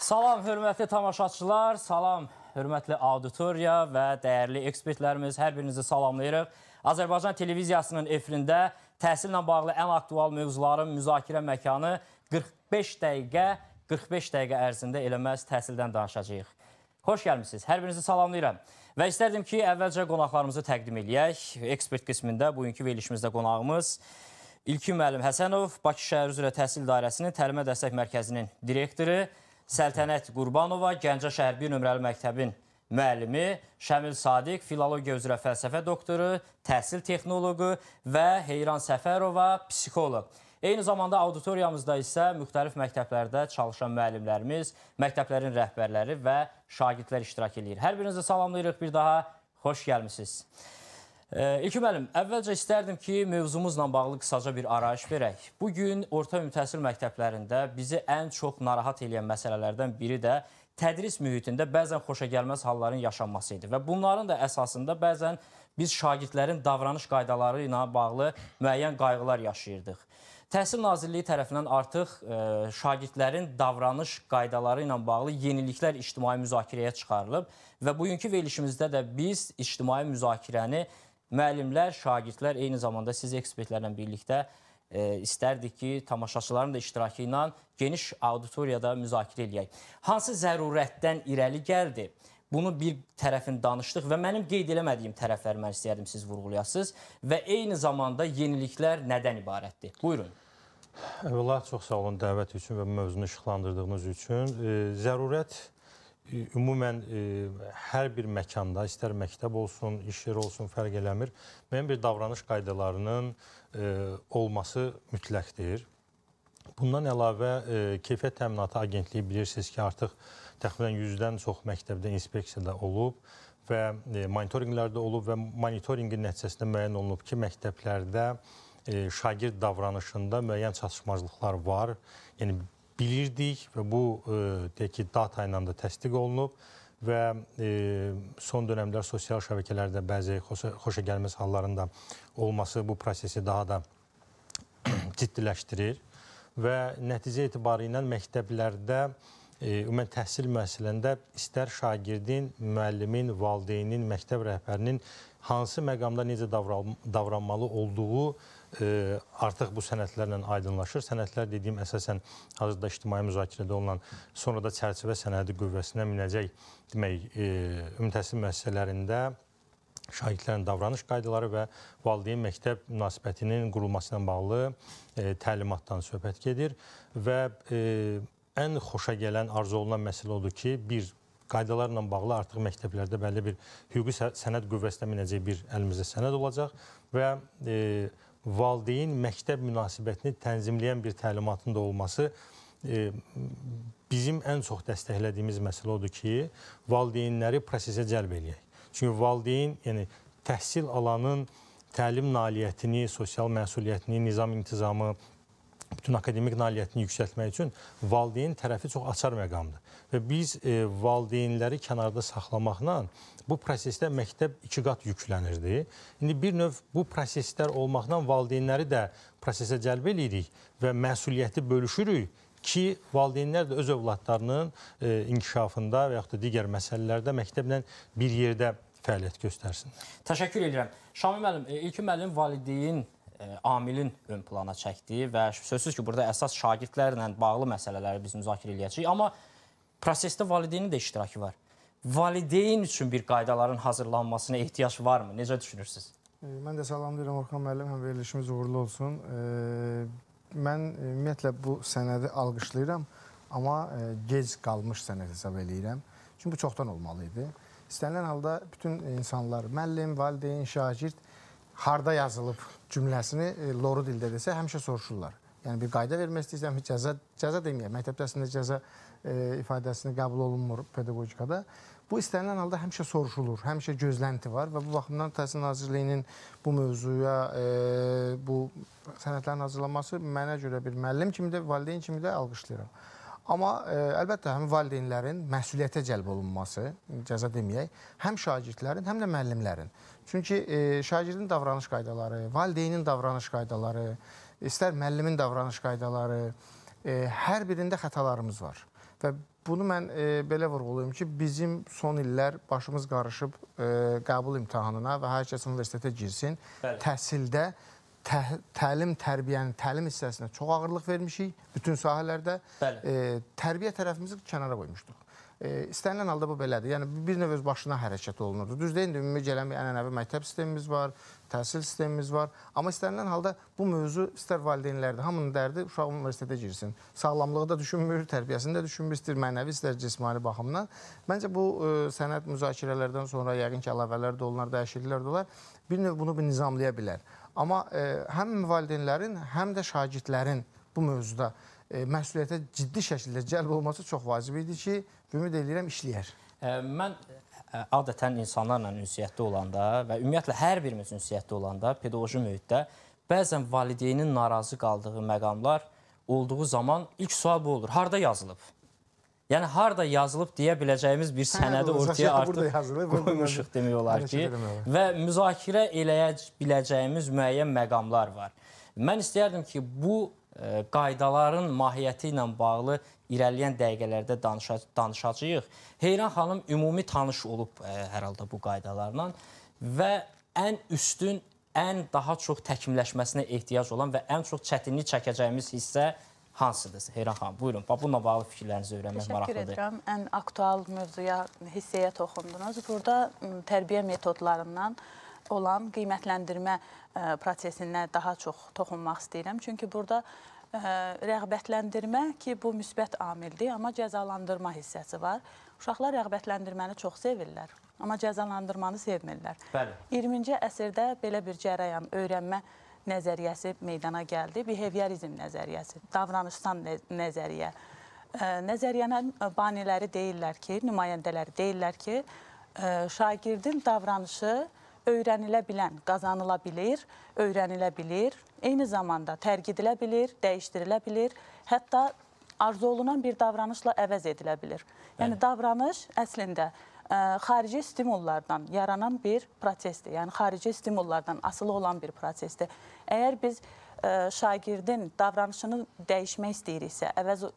Salam, hörmətli tamaşaçılar, salam, hörmətli auditoriya və dəyərli ekspertlərimiz, hər birinizi salamlayırıq. Azərbaycan televiziyasının efirində təhsillə bağlı ən aktual mövzuların müzakirə məkanı 45 dəqiqə ərzində eləməz təhsildən danışacağıq. Xoş gəlmişsiniz, hər birinizi salamlayıram. Və istərdim ki, əvvəlcə qonaqlarımızı təqdim eləyək. Ekspert qismində bugünkü verilişimizdə qonağımız İlkin müəllim Həsənov, Bakı şəhər üzrə təhsil dairəsinin təlimə dəstək mərkəzinin direktoru, Səltənət Qurbanova, Gəncə şəhər 1 nömrəli məktəbin müəllimi, Şəmil Sadiq, filologiya üzrə fəlsəfə doktoru, təhsil texnoloqu və Heyran Səfərova, psixoloq. Eyni zamanda auditoriyamızda isə müxtəlif məktəblərdə çalışan müəllimlərimiz, məktəblərin rəhbərləri və şagirdlər iştirak edir. Hər birinizi salamlayırıq, bir daha xoş gəlmişsiniz. İlkin müəllim, əvvəlcə istərdim ki, mövzumuzla bağlı qısaca bir arayış verək. Bugün orta ümumi təhsil məktəblərində bizi ən çox narahat edən məsələlərdən biri də tədris mühitində bəzən xoşagəlməz halların yaşanması idi. Və bunların da əsasında bəzən biz şagirdlərin davranış qaydaları ilə bağlı müəyyən qayğılar yaşayırdıq. Təhsil Nazirliyi tərəfindən artıq şagirdlərin davranış qaydaları ilə bağlı yeniliklər ictimai müzakirəyə çıxarılıb və bugünkü verilişimizdə də biz ictimai müzakirəni müəllimlər, şagirdlər, eyni zamanda siz ekspertlərlə birlikdə istərdik ki, tamaşaçıların da iştirakı ilə geniş auditoriyada müzakirə eləyək. Hansı zərurətdən irəli gəldi? Bunu bir tərəfin danışdıq və mənim qeyd eləmədiyim tərəfləri mən istəyərdim siz vurğulayasınız və eyni zamanda yeniliklər nədən ibarətdir? Buyurun. Əvvəla, çox sağ olun dəvət üçün və mövzunu işıqlandırdığınız üçün. Zərurət ümumən hər bir məkanda, istər məktəb olsun, iş yeri olsun, fərq eləmir, müəyyən bir davranış qaydalarının olması mütləqdir. Bundan əlavə, Keyfiyyət Təminatı Agentliyi bilirsiniz ki, artıq təxminən 100-dən çox məktəbdə inspeksiyada olub və monitorinqlərdə olub və monitorinqin nəticəsində müəyyən olunub ki, məktəblərdə şagird davranışında müəyyən çatışmazlıqlar var. Yəni, bilirdik və bu deyək ki, data ilə də təsdiq olunub və son dönəmlər sosial şəbəkələrdə bəzi xoşagəlməz halların da olması bu prosesi daha da ciddiləşdirir və nəticə etibarı ilə məktəblərdə ümumən təhsil müəssisələrində istər şagirdin, müəllimin, valideynin, məktəb rəhbərinin hansı məqamda necə davranmalı olduğu artıq bu sənədlərlə aydınlaşır. Sənədlər dediyim əsasən hazırda ictimai müzakirədə olunan, sonra da çərçivə sənədi qüvvəsinə minəcək demək, ümumi təhsil müəssisələrində şagirdlərin davranış qaydaları və valideyn məktəb münasibətinin qurulması ilə bağlı təlimatdan söhbət gedir və ən xoşa gələn, arzu olunan məsələ odur ki, bir qaydalarla bağlı artıq məktəblərdə bəlli bir hüquqi sənəd qüvvəsinə minəcək bir əlimizdə sənəd olacaq və valideyn məktəb münasibətini tənzimləyən bir təlimatın da olması bizim ən çox dəstəklədiyimiz məsələ odur ki, valideynləri prosesə cəlb eləyək. Çünki valideyn, yəni təhsil alanın təlim nailiyyətini, sosial məsuliyyətini, nizam intizamı, bütün akademik nailiyyətini yüksəltmək üçün valideyn tərəfi çox açar məqamdır. Və biz valideynləri kənarda saxlamaqla bu prosesdə məktəb 2 qat yüklənirdi. İndi bir növ bu proseslər olmaqla valideynləri də prosesə cəlb edirik və məsuliyyəti bölüşürük ki, valideynlər də öz övladlarının inkişafında və yaxud da digər məsələlərdə məktəblə bir yerdə fəaliyyət göstərsinlər. Təşəkkür edirəm. Şamil müəllim, İlkin müəllim valideyn amilin ön plana çəkdi və sözsüz ki, burada əsas şagirdlərlə bağlı məsələləri biz müzakirə edəcəyik. Amma prosesdə valideynin də iştirakı var. Valideyn üçün bir qaydaların hazırlanmasına ehtiyac varmı? Necə düşünürsünüz? Mən də salamlayıram Orxan müəllim, həm verilişimiz uğurlu olsun. Mən ümumiyyətlə bu sənədi alqışlayıram, amma gec qalmış sənəd hesab eləyirəm. Çünki bu çoxdan olmalı idi. İstənilən halda bütün insanlar, müəllim, valideyn, şagird harda yazılıb cümləsini loru dildə desə həmişə soruşurlar. Yəni bir qayda vermək istəyirsəm, cəza deməyəm. Məktəb təhsilində cəza ifadəsini qəbul olunmur pedaqogikada. Bu istənilən halda həmişə soruşulur, həmişə gözlənti var və bu baxımdan Təhsil Nazirliyinin bu mövzuya, bu sənədlərin hazırlanması mənə görə bir müəllim kimi də, valideyn kimi də alqışlayıram. Amma əlbəttə həm valideynlərin məsuliyyətə cəlb olunması, cəza deməyək, həm şagirdlərin, həm də müəllimlərin. Çünki şagirdin davranış qaydaları, valideynin davranış qaydaları, istər müəllimin davranış qaydaları, hər birində xətalarımız var. Və Bunu mən belə vurğulayım ki, bizim son illər başımız qarışıb qəbul imtahanına və hər kəs universitetə girsin. Bəli. Təhsildə təlim, tərbiyənin təlim hissəsinə çox ağırlıq vermişik bütün sahələrdə. Bəli. Tərbiyə tərəfimizi kənara qoymuşduq. İstənilən halda bu belədir. Yəni bir növ öz başına hərəkət olunurdu. Düz deyil, ümumi gələn bir ənənəvi məktəb sistemimiz var, təhsil sistemimiz var. Amma istənilən halda bu mövzu istər valideynlərdir. Hamının dərdi uşaq universitetə girsin. Sağlamlığı da düşünmür, tərbiyəsini də düşünmür, istər mənəvi, istər cismani baxımdan. Məncə bu sənəd müzakirələrdən sonra yəqin ki, əlavələr də olunar, dəyişikliklər də olar. Bir növ bunu nizamlaya bilər. Amma həm valideynlərin, həm də şagirdlərin bu mövzuda məsuliyyətə ciddi şəkildə cəlb olması çox vacib idi ki, ümid edirəm işləyər. Mən adətən insanlarla ünsiyyətdə olanda və ümumiyyətlə hər birimiz ünsiyyətdə olanda pedaqoji mühitdə bəzən valideynin narazı qaldığı məqamlar olduğu zaman ilk sual bu olur. Harda yazılıb? Yəni, harda yazılıb deyə biləcəyimiz bir sənədi ortaya artıq qoymuşuq demək olar ki, və müzakirə eləyə biləcəyimiz müəyyən məqamlar var. Mən istəyərdim ki, bu qaydaların mahiyyəti ilə bağlı irəliləyən dəqiqələrdə danışacağıq. Heyran xanım ümumi tanış olub hər halda bu qaydalarla və ən üstün, ən daha çox təkmilləşməsinə ehtiyac olan və ən çox çətinlik çəkəcəyimiz hissə hansıdır? Heyran xanım, buyurun. Bununla bağlı fikirlərinizi öyrənmək maraqlıdır. Təşəkkür edirəm. Ən aktual mövzuya, hissəyə toxundunuz. Burada tərbiyə metodlarından olan qiymətləndirmə prosesinə daha çox toxunmaq istəyirəm. Çünki burada rəğbətləndirmə ki, bu müsbət amildir, amma cəzalandırma hissəsi var. Uşaqlar rəğbətləndirməni çox sevirlər, amma cəzalandırmanı sevmirlər. Bəli. 20-ci əsrdə belə bir cərəyan, öyrənmə nəzəriyyəsi meydana gəldi. Behaviorizm nəzəriyyəsi, davranışsal nəzəriyyə. Nəzəriyyənin baniləri deyirlər ki, nümayəndələri deyirlər ki, şagirdin davranışı öyrənilə bilən, qazanıla bilir, öyrənilə bilir, eyni zamanda tərgidilə bilir, dəyişdirilə bilir, hətta arzu olunan bir davranışla əvəz edilə bilir. Yəni, davranış əslində xarici stimullardan yaranan bir prosesdir. Yəni, xarici stimullardan asılı olan bir prosesdir. Əgər biz şagirdin davranışını dəyişmək istəyiriksə,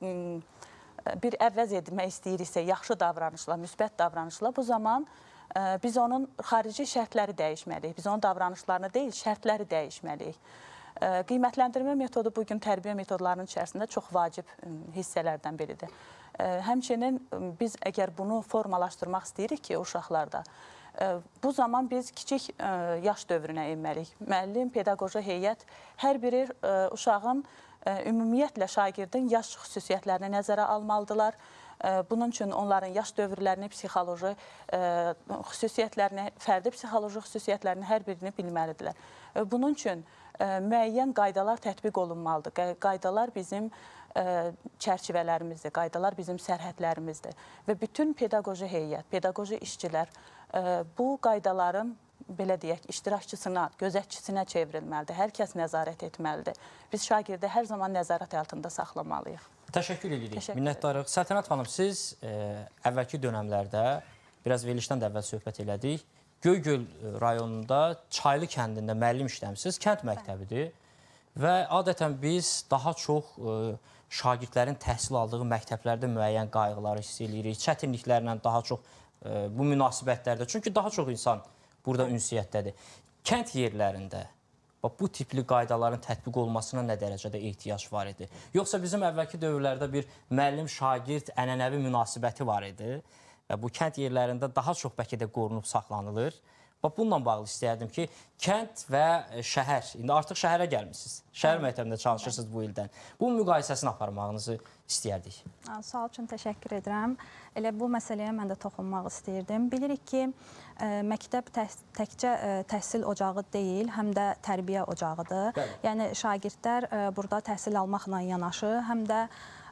bir əvəz etmək istəyiriksə, yaxşı davranışla, müsbət davranışla, bu zaman biz onun xarici şərtləri dəyişməliyik. Biz onun davranışlarını deyil, şərtləri dəyişməliyik. Qiymətləndirmə metodu bugün tərbiyə metodlarının içərisində çox vacib hissələrdən biridir. Həmçinin biz əgər bunu formalaşdırmaq istəyirik ki, uşaqlarda, bu zaman biz kiçik yaş dövrünə enməliyik. Müəllim, pedaqoji heyət hər biri uşağın ümumiyyətlə şagirdin yaş xüsusiyyətlərini nəzərə almalıdırlar. Bunun üçün onların yaş dövrlərini, psixoloji xüsusiyyətlərini, fərdi psixoloji xüsusiyyətlərini hər birini bilməlidirlər. Bunun üçün müəyyən qaydalar tətbiq olunmalıdır. Qaydalar bizim çərçivələrimizdir, qaydalar bizim sərhədlərimizdir. Və bütün pedaqoji heyət, pedaqoji işçilər bu qaydaların belə deyək, iştirakçısına, gözətçisinə çevrilməlidir. Hər kəs nəzarət etməlidir. Biz şagirdi hər zaman nəzarət altında saxlamalıyıq. Təşəkkür edirik, minnətdarıq. Səltənət xanım, siz əvvəlki dönəmlərdə, biraz verilişdən də əvvəl söhbət elədik, Göygöl rayonunda Çaylı kəndində müəllim işləmişsiniz, kənd məktəbidir və adətən biz daha çox şagirdlərin təhsil aldığı məktəblərdə müəyyən qayğıları hiss edirik, çətinliklərlə daha çox bu münasibətlərdə, çünki daha çox insan burada ünsiyyətdədir. Kənd yerlərində bu tipli qaydaların tətbiq olmasına nə dərəcədə ehtiyac var idi? Yoxsa bizim əvvəlki dövrlərdə bir müəllim-şagird ənənəvi münasibəti var idi və bu kənd yerlərində daha çox bəlkə də qorunub saxlanılır. Bununla bağlı istəyərdim ki, kənd və şəhər, indi artıq şəhərə gəlmişsiniz, şəhər məktəbində çalışırsınız bu ildən. Bu müqayisəsini aparmağınızı istəyərdik. Sual üçün təşəkkür edirəm. Elə bu məsələyə mən də toxunmaq istəyirdim. Bilirik ki, məktəb təkcə təhsil ocağı deyil, həm də tərbiyə ocağıdır. Yəni, şagirdlər burada təhsil almaqla yanaşı, həm də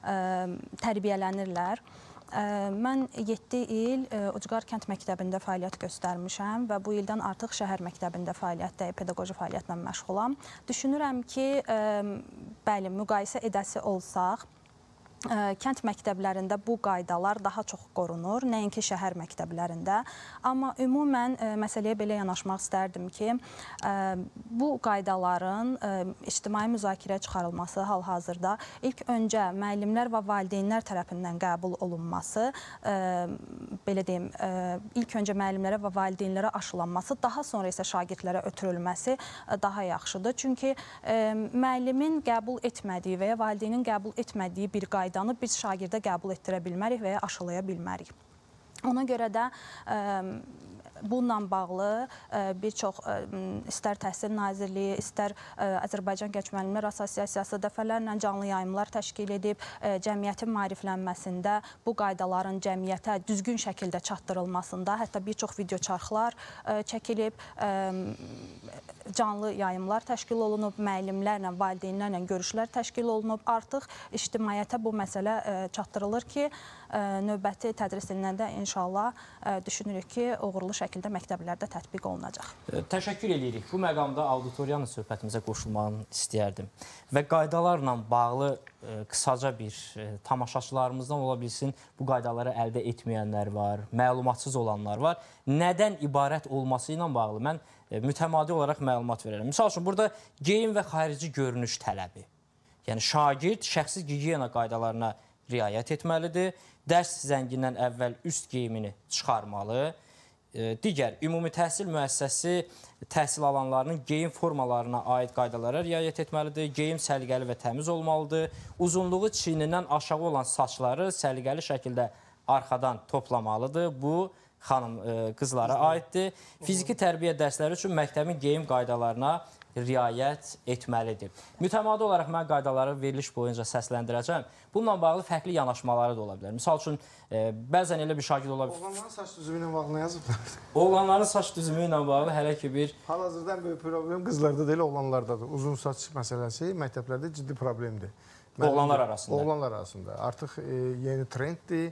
tərbiyələnirlər. Mən 7 il Ucqar kənd məktəbində fəaliyyət göstərmişəm və bu ildən artıq şəhər məktəbində fəaliyyətdə, pedaqoji fəaliyyətlə məşğulam. Düşünürəm ki, bəli, müqayisə edəsi olsaq, kənd məktəblərində bu qaydalar daha çox qorunur, nəinki şəhər məktəblərində. Amma ümumən məsələyə belə yanaşmaq istərdim ki, bu qaydaların ictimai müzakirəyə çıxarılması hal-hazırda ilk öncə müəllimlər və valideynlər tərəfindən qəbul olunması, belə deyim, ilk öncə müəllimlərə və valideynlərə aşılanması, daha sonra isə şagirdlərə ötürülməsi daha yaxşıdır. Çünki müəllimin qəbul etmədiyi və ya valideynin qəbul etmədiyi bir qaydanı biz şagirdə qəbul etdirə bilmərik və ya aşılaya bilmərik. Ona görə də bununla bağlı bir çox istər Təhsil Nazirliyi, istər Azərbaycan Gənc Müəllimlər Assosiasiyası dəfələrlə canlı yayımlar təşkil edib, cəmiyyətin maariflənməsində bu qaydaların cəmiyyətə düzgün şəkildə çatdırılmasında, hətta bir çox video çarxlar çəkilib, canlı yayımlar təşkil olunub, müəllimlərlə, valideynlərlə görüşlər təşkil olunub. Artıq ictimaiyyətə bu məsələ çatdırılır ki, növbəti tədris ilində inşallah düşünürük ki, uğurlu şəkildə məktəblərdə tətbiq olunacaq. Təşəkkür edirik. Bu məqamda auditoriyanın söhbətimizə qoşulmağını istəyərdim. Və qaydalarla bağlı qısaca bir tamaşaçılarımızdan ola bilsin, bu qaydaları əldə etməyənlər var, məlumatsız olanlar var. Nədən ibarət olması ilə bağlı mən mütəmadi olaraq məlumat verərəm. Misal üçün, burada geyim və xarici görünüş tələbi. Yəni, şagird şəxsi gigiyena qaydalarına riayət etməlidir. Dərs zəngindən əvvəl üst geyimini çıxarmalı. Digər, ümumi təhsil müəssisəsi təhsil alanlarının geyim formalarına aid qaydalara riayət etməlidir. Geyim səliqəli və təmiz olmalıdır. Uzunluğu çiynindən aşağı olan saçları səliqəli şəkildə arxadan toplamalıdır. Bu, xanım qızlara aiddir. Fiziki tərbiyə dərsləri üçün məktəbin geyim qaydalarına riayət etməlidir. Mütəmadi olaraq mən qaydaları veriliş boyunca səsləndirəcəm. Bununla bağlı fərqli yanaşmaları da ola bilər. Misal üçün, bəzən elə bir şagird ola bilər. Oğlanların saç düzümü ilə bağlı nə yazıblar? Oğlanların saç düzümü ilə bağlı hələ ki bir... Hal-hazırda ən böyük problem qızlarda deyil, oğlanlardadır. Uzun saç məsələsi məktəblərdə ciddi problemdir. Oğlanlar arasında. Oğlanlar arasında. Artıq yeni trenddir.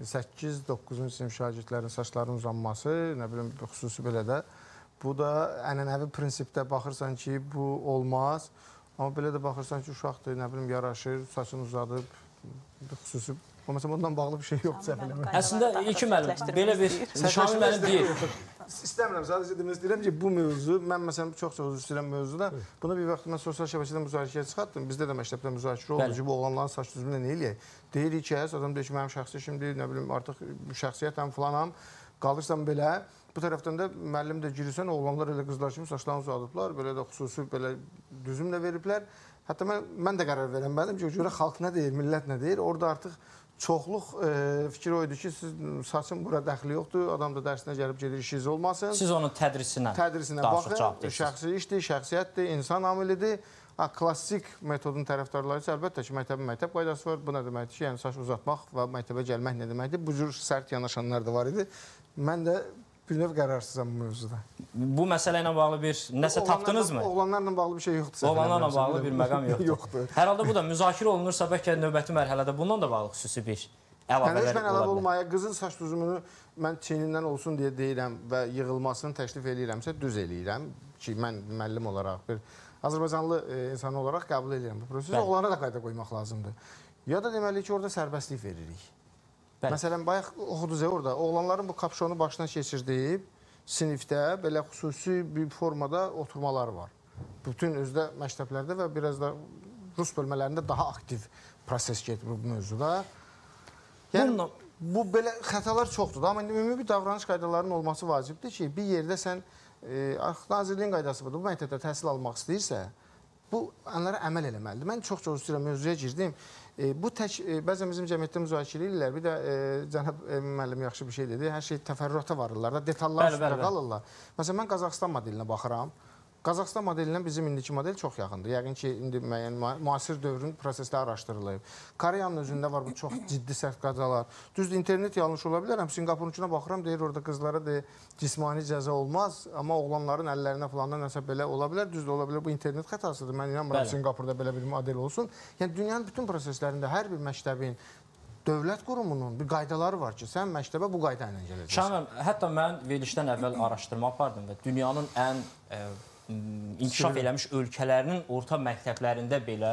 8-9-cu sinif şagirdlərin saçlarının uzanması, nə bilim, xüsusi belə də. Bu da ənənəvi prinsipdə baxırsan ki, bu olmaz. Amma belə də baxırsan ki, uşaqdır, nə bilim, yaraşır, saçını uzadıb, xüsusi... Məsələn, bundan bağlı bir şey yoxdur, səhv eləmək. Əslində, iki müəllim, belə bir nişanlı müəllim deyil. İstəmirəm, sadəcə demək istəyirəm ki, bu mövzu, mən məsələn çox üzr istəyirəm mövzuda, buna bir vaxt mən sosial şəbəkədə müzakirəyə çıxartdım, bizdə də məktəbdə müzakirə oldu ki, bu oğlanların saç düzümünə nə eləyək? Deyirik ki, adam deyir ki, mənim şəxsi işimdir, nə bilim, artıq şəxsiyyətəm filanam, qalırsan belə, bu tərəfdən də müəllim də girirsən, oğlanlar elə qızlar kimi saçlarını uzadıblar, belə də xüsusi belə düzüm də veriblər. Hətta mən də qərar verənmədim ki, görə xalq nə deyir, millət nə deyir, orada artıq çoxluq fikir o idi ki, siz saçın bura dəxli yoxdur, adam da dərsinə gəlib gedir, işiniz olmasın. Siz onun tədrisinə baxın, şəxsi işdir, şəxsiyyətdir, insan amilidir. Klassik metodun tərəfdarları isə əlbəttə ki, məktəbin məktəb qaydası var. Bu nə deməkdir ki, yəni saç uzatmaq və məktəbə gəlmək nə deməkdir? Bu cür sərt yanaşanlar da var idi. Mən də bir növ qərarsızam bu mövzuda. Bu məsələ ilə bağlı bir nəsə tapdınızmı? Oğlanlarla bağlı bir şey yoxdur. Oğlanlarla bağlı bir məqam yoxdur. Hər halda bu da müzakirə olunursa, bəlkə növbəti mərhələdə bundan da bağlı xüsusi bir əlavələr ola bilər. Olmaya, qızın saç düzümünü mən çiynindən olsun deyə deyirəm və yığılmasını təklif eləyirəmsə, düz eləyirəm ki, mən müəllim olaraq, bir Azərbaycanlı insan olaraq qəbul edirəm bu prosesi. Oğlana da qayda qoymaq lazımdır. Ya da deməli ki, orada sərbəstlik veririk. Məsələn, bayaq oxuduz orada, oğlanların bu kapşonu başına keçirdiyib, sinifdə belə xüsusi bir formada oturmaları var. Bütün özdə məktəblərdə və biraz da rus bölmələrində daha aktiv proses gedir bu mövzuda. Yəni, bu belə xətalar çoxdur da, amma ümumi davranış qaydalarının olması vacibdir ki, bir yerdə sən, Nazirliyin qaydası budur, bu məktəbdə təhsil almaq istəyirsə, bu onlara əməl eləməlidir. Mən çox istəyirəm, mövzuya girdim. Bu tək, bəzən bizim cəmiyyətdə müzakirə edirlər, bir də cənab müəllim yaxşı bir şey dedi, hər şey təfərrüata varırlar da, detallar üstündə qalırlar. Məsələn, mən Qazaxıstan modelinə baxıram. Qazaxıstan modelindən bizim indiki model çox yaxındır. Yəqin ki, indi müəyyən müasir dövrün prosesləri araşdırılıb. Koreyanın özündə var bu çox ciddi səhv qaydalar. Düzdür, internet yanlış ola bilər. Sinqapurunkuna baxıram, deyir orada qızlara cismani cəza olmaz, amma oğlanların əllərinə falan nəsə belə ola bilər. Düzdür, ola bilər bu internet xətasıdır. Mən inanmıram Sinqapurda belə bir model olsun. Yəni, dünyanın bütün proseslərində hər bir məktəbin dövlət qurumunun bir qaydaları var ki, sən məktəbə bu qayda ilə gələcəksən. Şahin, hətta mən verilişdən əvvəl araşdırma apardım və dünyanın ən inkişaf eləmiş ölkələrinin orta məktəblərində belə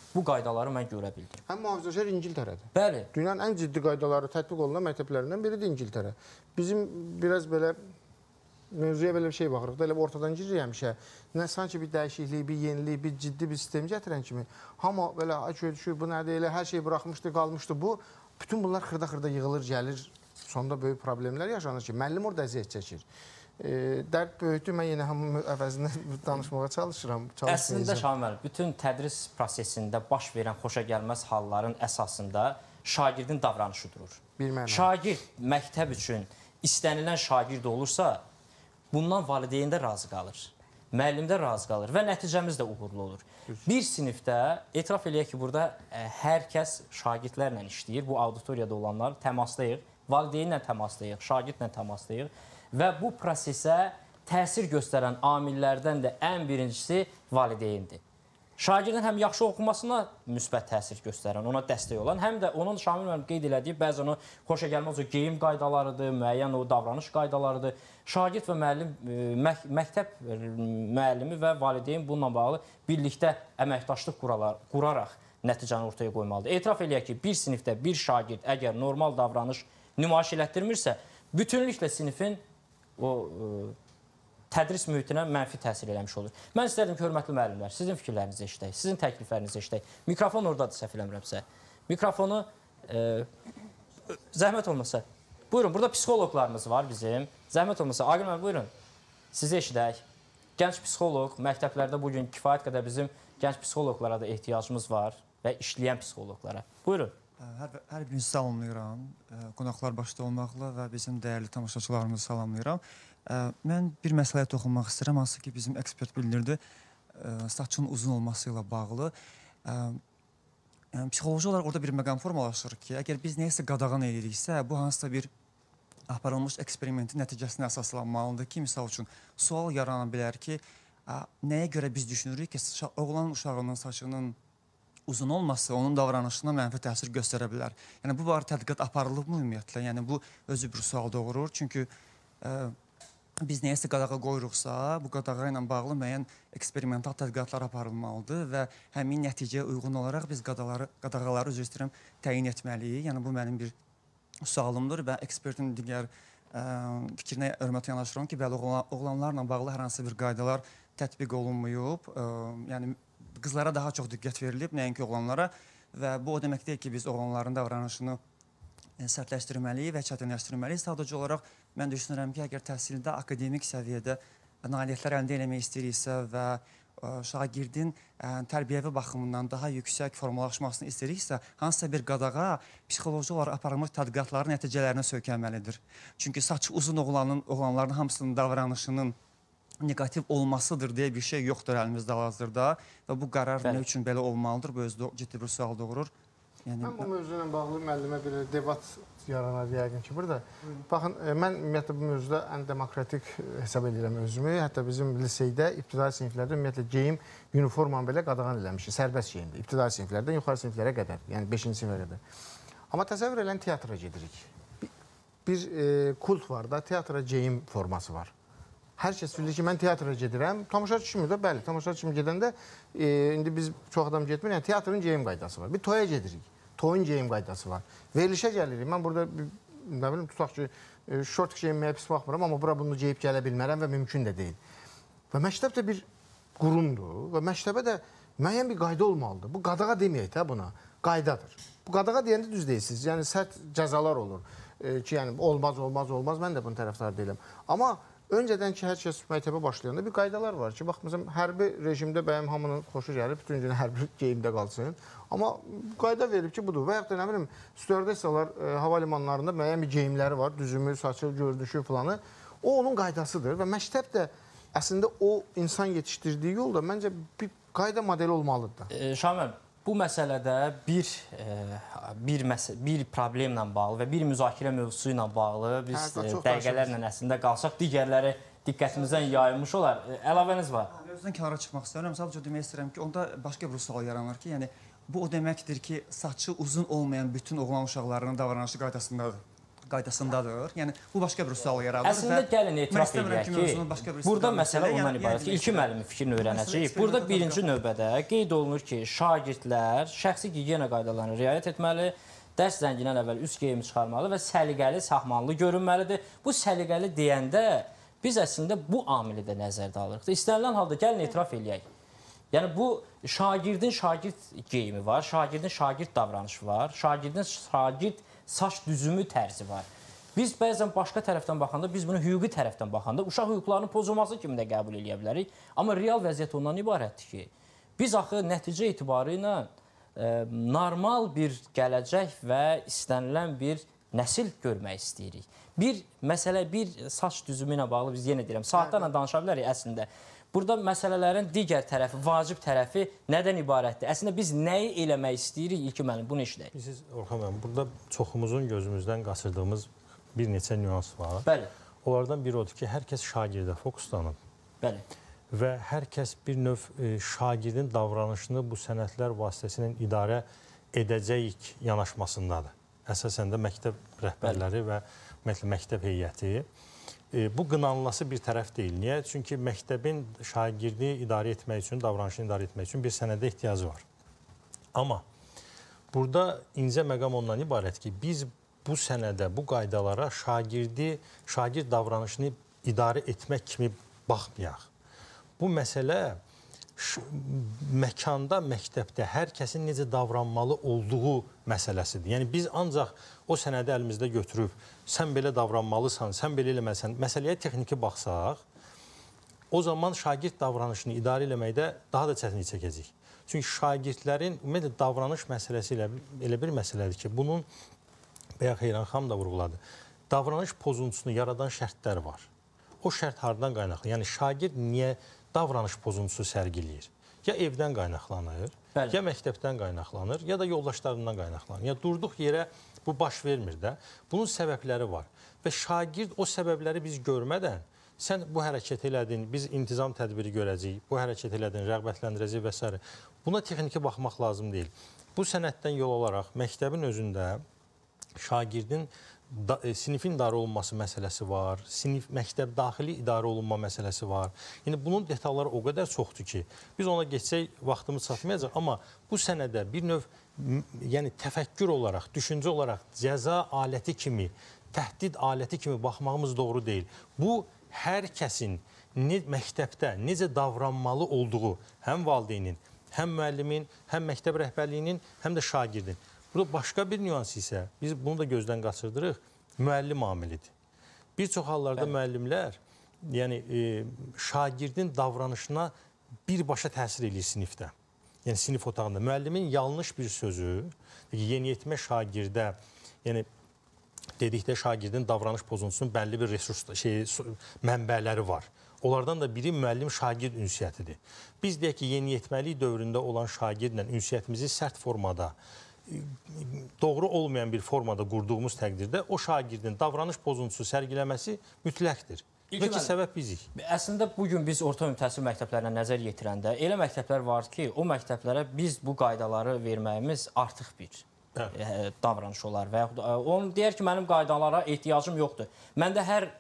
bu qaydaları mən görə bildim. Həm mühafizəşər İngiltərədir. Bəli. Dünyanın ən ciddi qaydaları tətbiq olunan məktəblərindən biridir İngiltərə. Bizim biraz belə mövzuya belə bir şey baxırıq da, elə ortadan giririk həmişə. Nə sanki bir dəyişiklik, bir yenilik, bir ciddi bir sistem gətirən kimi. Hamı belə açıyor düşür, bu nədir, elə hər şeyi buraxmışdı, qalmışdı. Bütün bunlar xırda-xırda yığılır, gəlir. Sonda böyük problemlər yaşanır ki, müəllim orada əziyyət çəkir. Dərd böyükdür, mən yenə hamı əvəzində danışmağa çalışıram. Əslində Şamil, bütün tədris prosesində baş verən xoşagəlməz halların əsasında şagirdin davranışı durur. Şagird məktəb üçün istənilən şagird olursa, bundan valideyn də razı qalır, müəllim də razı qalır və nəticəmiz də uğurlu olur. Bir sinifdə, etiraf eləyək ki, burada hər kəs şagirdlərlə işləyir, bu auditoriyada olanlar təmaslayıq, valideynlə təmaslayıq, şagirdlə təmaslayıq. Və bu prosesə təsir göstərən amillərdən də ən birincisi valideyndir. Şagirdin həm yaxşı oxumasına müsbət təsir göstərən, ona dəstək olan, həm də onun Şamil müəllim qeyd elədiyi bəzən o xoşagəlməz o geyim qaydalarıdır, müəyyən o davranış qaydalarıdır. Şagird və müəllim, məktəb müəllimi və valideyn bununla bağlı birlikdə əməkdaşlıq quraraq nəticəni ortaya qoymalıdır. Etiraf eləyək ki, bir sinifdə bir şagird əgər normal davranış nümayiş elətdirmirsə, bütünlüklə sinifin o tədris mühitinə mənfi təsir eləmiş olur. Mən istərdim ki, hörmətli müəllimlər, sizin fikirlərinizi eşidək, sizin təkliflərinizi eşidək. Mikrofon oradadır, səhv eləmirəmsə. Mikrofonu zəhmət olmasa. Buyurun, burada psixoloqlarımız var bizim. Zəhmət olmasa, Aqil müəllim, buyurun. Sizi eşidək. Gənc psixoloq, məktəblərdə bugün kifayət qədər bizim gənc psixoloqlara da ehtiyacımız var və işləyən psixoloqlara. Buyurun. Hər birinizi salamlayıram, qonaqlar başda olmaqla və bizim dəyərli tamaşaçılarımızı salamlayıram. Mən bir məsələyə toxunmaq istəyirəm, hansı ki bizim ekspert bildirdi, saçın uzun olması ilə bağlı. Psixoloji olaraq orada bir məqam formalaşır ki, əgər biz neyəsə qadağan ediriksə, bu hansısa bir aparılmış eksperimentin nəticəsinə əsaslanmalıdır ki, misal üçün sual yarana bilər ki, nəyə görə biz düşünürük ki, oğlan uşağının saçının uzun olması onun davranışına mənfi təsir göstərə bilər. Yəni, bu var tədqiqat aparılıbmı ümumiyyətlə? Yəni, bu özü bir sual doğurur. Çünki biz neyəsə qadağa qoyuruqsa, bu qadağa ilə bağlı müəyyən eksperimental tədqiqatlar aparılmalıdır və həmin nəticəyə uyğun olaraq biz qadağaları üzr istəyirəm təyin etməliyik. Yəni, bu mənim bir sualımdır və ekspertin digər fikrinə hörmətlə yanaşıram ki, bəli, oğlanlarla bağlı hər hansı bir qaydalar tətbiq olunmayıb. Yəni, qızlara daha çox diqqət verilib, nəinki oğlanlara və bu o demək deyil ki, biz oğlanların davranışını sərtləşdirməliyik və çətinləşdirməliyik. Sadəcə olaraq mən düşünürəm ki, əgər təhsildə akademik səviyyədə nailiyyətlər əldə eləmək istəyiriksə və şagirdin tərbiyəvi baxımından daha yüksək formalaşmasını istəyiriksə, hansısa bir qadağa psixoloji olaraq aparılmış tədqiqatların nəticələrinə söykənməlidir. Çünki saçı uzun oğlanların hamısının davranışının negativ olmasıdır deyə bir şey yoxdur əlimizdə hal-hazırda və bu qərar nə üçün belə olmalıdır? Bu özü ciddi bir sual doğurur. Mən bu mövzu ilə bağlı müəllimə bir debat yaranar yəqin ki, burada. Baxın, mən ümumiyyətlə bu mövzuda ən demokratik hesab edirəm özümü. Hətta bizim liseydə, ibtidai siniflərdə ümumiyyətlə geyim, uniformanı belə qadağan eləmişik, sərbəst geyimdir. İbtidai siniflərdən yuxarı siniflərə qədər, yəni 5-ci sinifə qədər. Amma təsəvvür elən teatra gedirik. Bir kult var da, teatra geyim forması var. Hər kəs bilir ki, mən teatra gedirəm. Tamaşaçı kimi də, bəli, tamaşaçı kimi gedəndə indi biz çox adam getmir, yəni teatrın geyim qaydası var. Bir toya gedirik, toyun geyim qaydası var. Verilişə gəlirik. Mən burada, nə bilim, tutaq ki, şort geyinməyə pis baxmıram, amma bura bunu geyib gələ bilmərəm və mümkün də deyil. Və məktəb də bir qurumdur və məktəbə də müəyyən bir qayda olmalıdır. Bu qadağa deməyək də buna, qaydadır. Bu qadağa deyəndə düz deyirsiniz, yəni sərt cəzalar olur ki, yəni olmaz, mən də bunun tərəfdarı deyiləm. Amma öncədən ki, hər kəs məktəbə başlayanda bir qaydalar var ki, bax, məsələn, hərbi rejimdə bəyəm hamının xoşu gəlir, bütün gün hərbi geyimdə qalsın. Amma qayda verib ki, budur. Və yaxud da, nə bilim, stüardessalar hava limanlarında müəyyən bir geyimləri var, düzümü, saçı, görünüşü falanı. O, onun qaydasıdır və məktəb də əslində o insan yetişdirdiyi yolda məncə bir qayda modeli olmalıdır. Şamil, bu məsələdə bir problemlə bağlı və bir müzakirə mövzusu ilə bağlı biz dəqiqələrlə əslində qalsaq, digərləri diqqətimizdən yayılmış olar. Əlavəniz var. Mövzudan kənara çıxmaq istəyirəm. Sadəcə demək istəyirəm ki, onda başqa bir sual yaranır ki, yəni bu o deməkdir ki, saçı uzun olmayan bütün oğlan uşaqlarının davranışı qaydasındadır. qaydasındadır. Yəni bu başqa bir sual yaradır. Əslində gəlin etiraf edək ki, burada məsələ ondan ibarət ki, ilkin müəllimin fikrini öyrənəcəyik. Burada birinci növbədə qeyd olunur ki, şagirdlər şəxsi gigiyena qaydalarına riayət etməli, dərs zəngindən əvvəl üst geyimi çıxarmalı və səliqəli, sahmanlı görünməlidir. Bu səliqəli deyəndə biz əslində bu amili də nəzərdə alırıq. İstənilən halda gəlin etiraf eləyək. Yəni bu şagirdin şagird geyimi var, şagirdin şagird davranışı var, şagirdin şagird saç düzümü tərzi var. Biz bəzən başqa tərəfdən baxanda, biz bunu hüquqi tərəfdən baxanda uşaq hüquqlarının pozulması kimi də qəbul edə bilərik. Amma real vəziyyət ondan ibarətdir ki, biz axı nəticə etibarı ilə normal bir gələcək və istənilən bir nəsil görmək istəyirik. Bir məsələ, bir saç düzümü ilə bağlı biz yenə deyirəm, saatlarla danışa bilərik əslində. Burada məsələlərin digər tərəfi, vacib tərəfi nədən ibarətdir? Əslində biz nəyi eləmək istəyirik ilkin müəllim? Bunu eşidək. Siz Orxan müəllim, burada çoxumuzun gözümüzdən qaçırdığımız bir neçə nüans var. Bəli. Onlardan biri odur ki, hər kəs şagirdə fokuslanıb. Bəli. Və hər kəs bir növ şagirdin davranışını bu sənədlər vasitəsilə idarə edəcəyik yanaşmasındadır. Əsasən də məktəb rəhbərləri və məktəb heyəti. Bu qınanılası bir tərəf deyil. Niyə? Çünki məktəbin şagirdi idarə etmək üçün, davranışını idarə etmək üçün bir sənədə ehtiyacı var. Amma burada incə məqam ondan ibarət ki, biz bu sənədə, bu qaydalara şagird davranışını idarə etmək kimi baxmayaq. Bu məsələ məkanda, məktəbdə hər kəsin necə davranmalı olduğu məsələsidir. Yəni biz ancaq o sənədi əlimizdə götürüb, sən belə davranmalısan, sən belə eləməlisən, məsələyə texniki baxsaq, o zaman şagird davranışını idarə eləməkdə daha da çətinlik çəkəcəyik. Çünki şagirdlərin ümumiyyətlə davranış məsələsi elə bir məsələdir ki, bunun bayaq Xeyran xanım da vurğuladı. Davranış pozuntusunu yaradan şərtlər var. O şərt hardan qaynaqlı? Yəni şagird niyə davranış pozuntusu sərgiləyir? Ya evdən qaynaqlanır, Bəli. ya məktəbdən qaynaqlanır, ya da yoldaşlarından qaynaqlanır. Ya durduq yerə bu baş vermir də. Bunun səbəbləri var. Və şagird o səbəbləri biz görmədən, sən bu hərəkət elədin, biz intizam tədbiri görəcəyik, bu hərəkət elədin, rəğbətləndirəcəyik və s. Buna texniki baxmaq lazım deyil. Bu sənəddən yol olaraq məktəbin özündə şagirdin sinifin idarə olunması məsələsi var, məktəb daxili idarə olunma məsələsi var. Yəni bunun detalları o qədər çoxdur ki, biz ona geçsək vaxtımız çatmayacaq, amma bu sənədə bir növ yəni təfəkkür olaraq, düşüncə olaraq cəza aləti kimi, təhdid aləti kimi baxmağımız doğru deyil. Bu hər kəsin məktəbdə necə davranmalı olduğu həm valideynin, həm müəllimin, həm məktəb rəhbərliyinin, həm də şagirdin. Burada başqa bir nüans isə, biz bunu da gözdən qaçırdırıq, müəllim amilidir. Bir çox hallarda müəllimlər şagirdin davranışına birbaşa təsir edir sinifdə. Yəni sinif otağında. Müəllimin yanlış bir sözü, yeniyetmə şagirdə, yəni dedikdə şagirdin davranış pozuntusunun bəlli bir mənbələri var. Onlardan da biri müəllim-şagird ünsiyyətidir. Biz deyək ki, yeniyetməlik dövründə olan şagirdlə ünsiyyətimizi sərt formada, doğru olmayan bir formada qurduğumuz təqdirdə o şagirdin davranış pozuntusu sərgiləməsi mütləqdir. Və ki, səbəb bizik. Əslində, bugün biz orta ümumi təhsil məktəblərinə nəzər yetirəndə elə məktəblər var ki, o məktəblərə biz bu qaydaları verməyimiz artıq bir davranış olar. Və onu deyər ki, mənim qaydalara ehtiyacım yoxdur. Məndə hər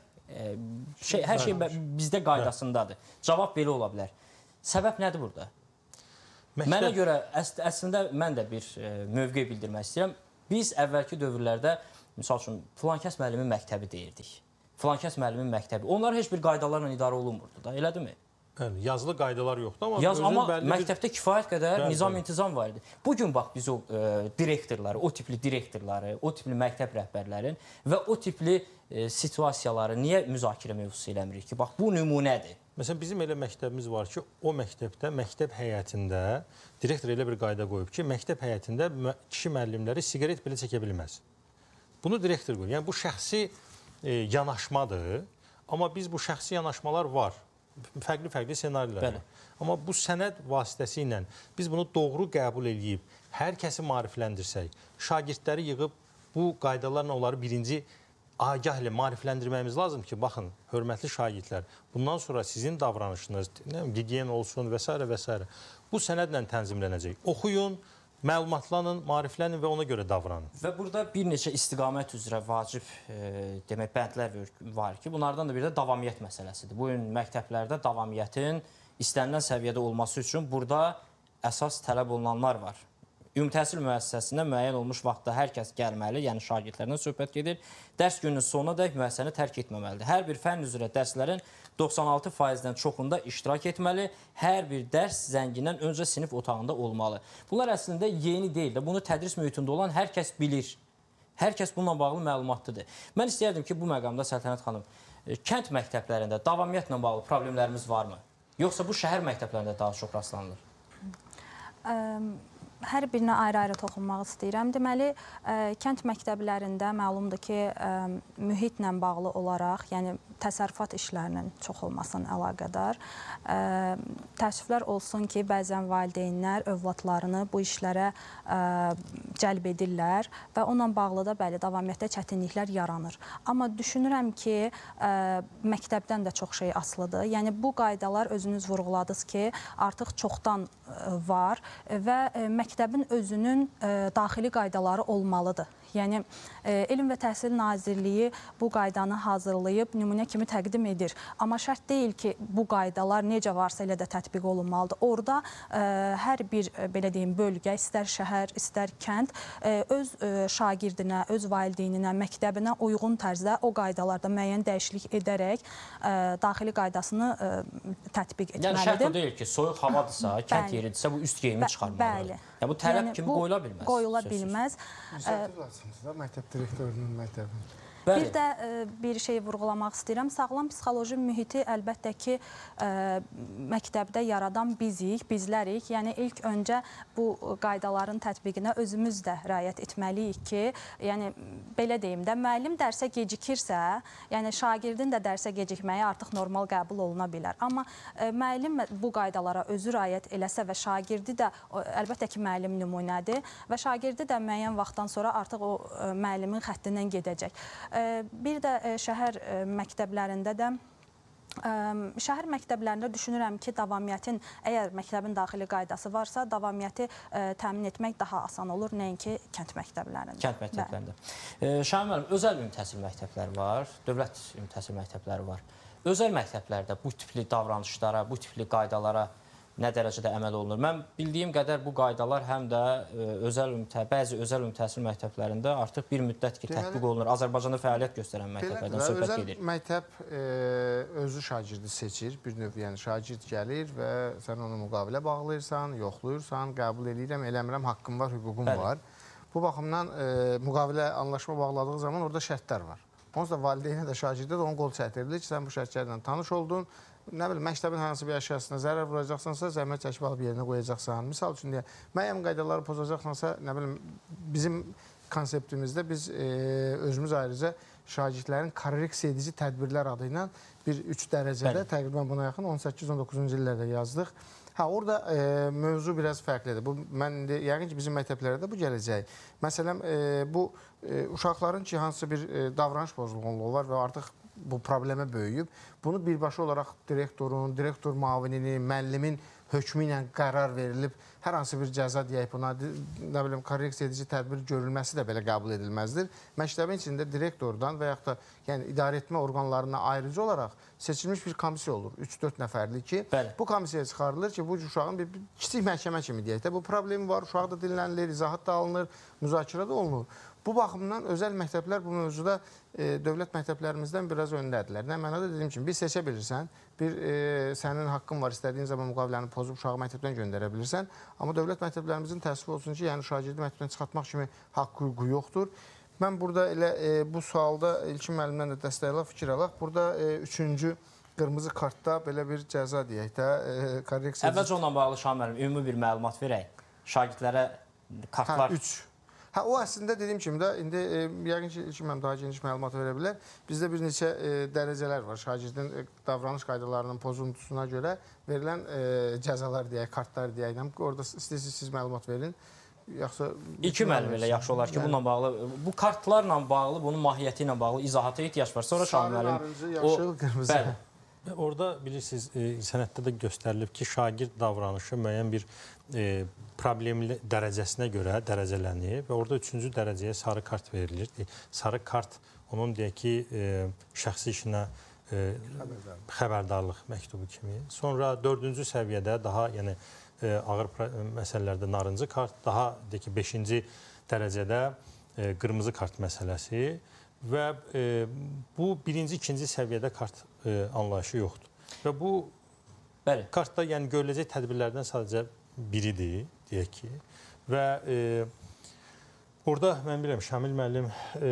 şey bizdə qaydasındadır. Cavab belə ola bilər. Səbəb nədir burada? Mənə görə əslində mən də bir mövqe bildirmək istəyirəm. Biz əvvəlki dövrlərdə, misal üçün, filankəs müəllimin məktəbi deyirdik. Filankəs müəllimin məktəbi. Onlar heç bir qaydalarla idarə olunmurdu da, elədirmi? Bəli, yazılı qaydalar yoxdur. Amma məktəbdə kifayət qədər nizam-intizam var idi. Bugün bax, biz o direktorları, o tipli direktorları, o tipli məktəb rəhbərlərin və o tipli situasiyaları niyə müzakirə mövzusu eləmirik ki? Bax, bu nümunədir. Məsələn, bizim elə məktəbimiz var ki, o məktəbdə, məktəb həyətində direktor elə bir qayda qoyub ki, məktəb həyətində kişi müəllimləri siqaret belə çəkə bilməz. Bunu direktor qoyur. Yəni, bu şəxsi yanaşmadır, amma biz bu şəxsi yanaşmalar var. Fərqli senariyalar var. Amma bu sənəd vasitəsilə biz bunu doğru qəbul edib, hər kəsi maarifləndirsək, şagirdləri yığıb bu qaydalarla onları birinci agah ilə maarifləndirməyimiz lazım ki, baxın, hörmətli şagirdlər, bundan sonra sizin davranışınız, gigiyen olsun və s. və s. bu sənədlə tənzimlənəcək. Oxuyun, məlumatlanın, maariflənin və ona görə davranın. Və burada bir neçə istiqamət üzrə vacib demək bəndlər var ki, bunlardan da biri də davamiyyət məsələsidir. Bu gün məktəblərdə davamiyyətin istənilən səviyyədə olması üçün burada əsas tələb olunanlar var. Ümumi təhsil müəssisəsində müəyyən olmuş vaxtda hər kəs gəlməli, yəni şagirdlərdən söhbət gedir. Dərs gününün sonuna dək müəssisəni tərk etməməlidir. Hər bir fənn üzrə dərslərin 96%-dən çoxunda iştirak etməli. Hər bir dərs zəngindən öncə sinif otağında olmalı. Bunlar əslində yeni deyil də, bunu tədris mühitində olan hər kəs bilir. Hər kəs bununla bağlı məlumatlıdır. Mən istəyərdim ki, bu məqamda Səltənət xanım, kənd məktəblərində davamiyyətlə bağlı problemlərimiz varmı? Yoxsa bu şəhər məktəblərində daha çox rastlanılır? Hər birinə ayrı-ayrı toxunmaq istəyirəm. Deməli, kənd məktəblərində məlumdur ki, mühitlə bağlı olaraq, yəni təsərrüfat işlərinin çox olmasına əlaqədar. Təəssüflər olsun ki, bəzən valideynlər övladlarını bu işlərə cəlb edirlər və onunla bağlı da bəli, davamiyyətdə çətinliklər yaranır. Amma düşünürəm ki, məktəbdən də çox şey asılıdır. Yəni, bu qaydalar özünüz vurğuladınız ki, artıq çoxdan var və məktəbin özünün daxili qaydaları olmalıdır. Yəni, Elm və Təhsil Nazirliyi bu qaydanı hazırlayıb nümunə kimi təqdim edir. Amma şərt deyil ki, bu qaydalar necə varsa elə də tətbiq olunmalıdır. Orada hər bir, belə deyim, bölgə, istər şəhər, istər kənd, öz şagirdinə, öz valideyninə, məktəbinə uyğun tərzdə o qaydalarda müəyyən dəyişiklik edərək daxili qaydasını tətbiq etməlidir. Yəni, şərt o deyil ki, soyuq havadırsa, kənd yeridirsə, bu üst geyimi çıxarmalıdır. Yəni, bu tələb kimi qoyula bilməz. Qoyula bilməz. Məktəb direktorunun məktəbinin. Bir də bir şey vurğulamaq istəyirəm. Sağlam psixoloji mühiti əlbəttə ki, məktəbdə yaradan bizik, bizlərik. Yəni, ilk öncə bu qaydaların tətbiqinə özümüz də riayət etməliyik ki, yəni, belə deyim də, müəllim dərsə gecikirsə, yəni, şagirdin də dərsə gecikməyi artıq normal qəbul oluna bilər. Amma müəllim bu qaydalara özü riayət eləsə və şagirdi də, əlbəttə ki, müəllim nümunədir və şagirdi də müəyyən vaxtdan sonra artıq o müəllimin xəttindən gedəcək. Bir də şəhər məktəblərində də şəhər məktəblərində düşünürəm ki, davamiyyətin, əgər məktəbin daxili qaydası varsa, davamiyyəti təmin etmək daha asan olur, nəinki kənd məktəblərində. Kənd məktəblərində. Şahin müəllim, özəl ümumi təhsil məktəbləri var, dövlət ümumi təhsil məktəbləri var. Özəl məktəblərdə bu tipli davranışlara, bu tipli qaydalara nə dərəcədə əməl olunur? Mən bildiyim qədər bu qaydalar həm də bəzi özəl ümumi təhsil məktəblərində artıq bir müddət ki, tətbiq olunur. Azərbaycanda fəaliyyət göstərən məktəblərdən söhbət gedir. Özəl məktəb özü şagirdi seçir, bir növ, yəni şagird gəlir və sən onu müqavilə bağlayırsan, yoxluyursan, qəbul edirəm, eləmirəm, haqqım var, hüququm var. Bu baxımdan müqavilə anlaşma bağladığı zaman orada şərtlər var. Onsuz da valideynə də şagirdə də onun qol çətirilir ki, sən bu şərtlərlə tanış oldun, nə bilim, məktəbin hansı bir əşyasına zərər vuracaqsansa, zəhmət çəkib alıb yerinə qoyacaqsan. Misal üçün, müəyyən qaydaları pozacaqsansa, nə bilim, bizim konseptimizdə biz özümüz ayrıca şagirdlərin korreksiya edici tədbirlər adı ilə bir 3 dərəcədə, təqribən buna yaxın 18-19-cu illərdə yazdıq. Orada mövzu biraz fərqlidir. Mən indi, yəqin ki, bizim məktəblərdə bu gələcək. Məsələn, bu uşaqların ki, hansı bir davranış pozğunluğu var və artıq bu problemə böyüyüb, bunu birbaşa olaraq direktorun, direktor müavininin, müəllimin hökmü ilə qərar verilib, hər hansı bir cəza deyək buna, nə bilim, korreksiya edici tədbir görülməsi də belə qəbul edilməzdir. Məktəbin içində direktordan və yaxud da yəni, idarə etmə orqanlarına ayrıcı olaraq seçilmiş bir komissiya olur, 3-4 nəfərlik ki, bu komissiyaya çıxarılır ki, bu uşağın bir kiçik məhkəmə kimi deyək də, bu problemi var, uşaq da dinlənilir, izahat da alınır, müzakirə də olunur. Bu baxımdan özəl məktəblər bu mövzuda dövlət məktəblərimizdən biraz öndədirlər. Nə mənada dediyim kimi, bir seçə bilirsən, bir sənin haqqın var, istədiyin zaman müqaviləni pozub uşağı məktəbdən göndərə bilirsən. Amma dövlət məktəblərimizin təəssüf olsun ki, yəni şagirdi məktəbdən çıxartmaq kimi haqq hüququ yoxdur. Mən burada elə bu sualda İlkin müəllimdən də dəstək alaq, fikir alaq. Burada 3-cü qırmızı kartda belə bir cəza deyək də, korreksiya... Əvvəlcə onunla bağlı Şahin müəllim, ümumi bir məlumat verək. Şagirdlərə kartlar... O əslində dediyim kimi də, indi yəqin ki, İlkin müəllim daha geniş məlumat verə bilər. Bizdə bir neçə dərəcələr var. Şagirdin davranış qaydalarının pozuntusuna görə verilən cəzalar deyək, kartlar deyək. Orada istəyirsiniz siz məlumat verin. İlkin müəllim elə yaxşı olar ki, bununla bağlı, bu kartlarla bağlı, bunun mahiyyəti ilə bağlı izahata ehtiyac var. Sonra Şahin müəllim... Sarı, narıncı, yaşıl, qırmızı. Orada bilirsiniz, sənətdə də göstərilib ki, şagird davranışı müəyyən bir problemli dərəcəsinə görə dərəcələnir və orada 3-cü dərəcəyə sarı kart verilir. Sarı kart onun deyək ki, şəxsi işinə xəbərdarlıq məktubu kimi. Sonra 4-cü səviyyədə daha yəni ağır məsələlərdə narıncı kart, daha deyək ki, 5-ci dərəcədə qırmızı kart məsələsi və bu 1-ci, 2-ci səviyyədə kart anlayışı yoxdur. Və bu kartda yəni görüləcək tədbirlərdən sadəcə biridir, deyək ki. Və orada mən bilirəm, Şamil müəllim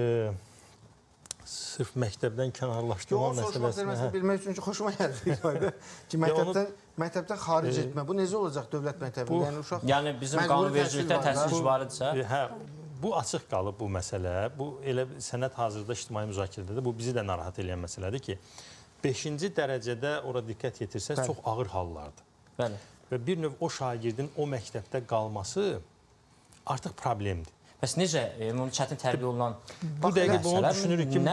sırf məktəbdən kənarlaşdırma məsələsini bilmək üçün ki, xoşuma gəldi ki, məktəbdən xaric etmə. Bu necə olacaq dövlət məktəbində? Yəni bizim qanunvericilikdə təhsil icbaridirsə? Hə, bu açıq qalıb bu məsələ. Bu elə sənət hazırda ictimai müzakirədə də bu bizi də narahat edən məsələdir ki, 5-ci dərəcədə ora diqqət yetirsəz çox ağır hallardır. Bəli. Və bir növ o şagirdin o məktəbdə qalması artıq problemdir. Bəs necə onun çətin tərbiyə olunan bu dəqiqə bunu düşünürük ki,